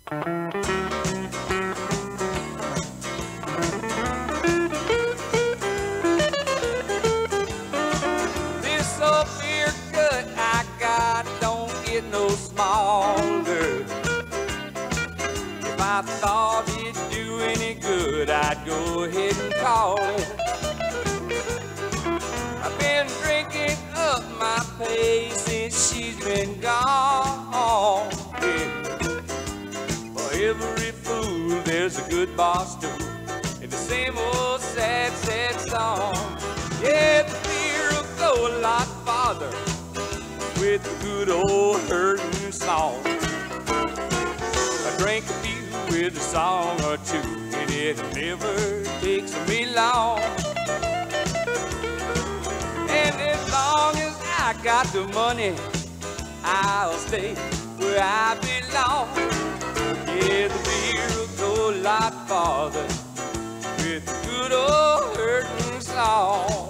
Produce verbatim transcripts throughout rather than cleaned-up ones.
This old beer gut I got don't get no smaller. If I thought it'd do any good, I'd go ahead and call it. I've been drinking up my pay since she's been gone. Yeah. For every fool, there's a good boss too, and the same old sad, sad song. Yeah, the beer will go a lot farther with a good old hurtin' song. I drink a few with a song or two, and it never takes me long. And as long as I got the money, I'll stay where I belong. Yeah, the beer will go a lot farther with a good old hurtin' song.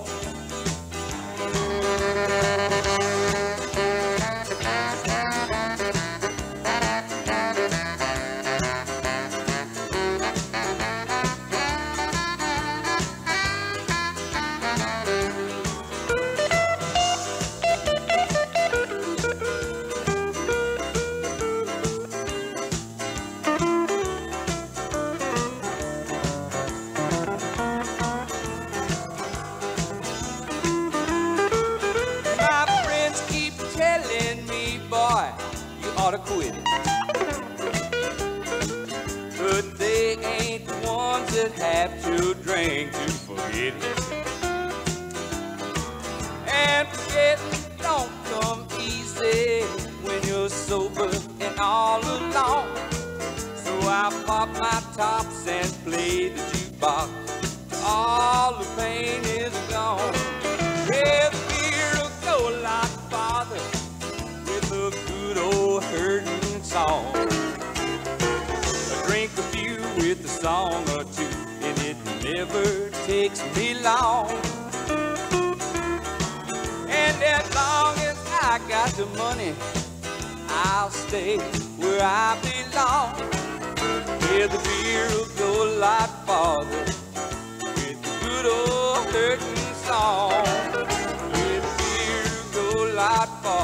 To quit it, but they ain't the ones that have to drink to forget it. And forgetting don't come easy when you're sober and all alone. So I pop my tops and play the jukebox till all the pain is gone. Yeah, the beer will go a lot farther with a good old hurtin' song. I drink a few with a song or two, and it never takes me long. And as long as I got the money, I'll stay where I belong. Yeah, the beer will go a lot farther with a good old hurtin' song. Yeah, the beer will go a lot farther.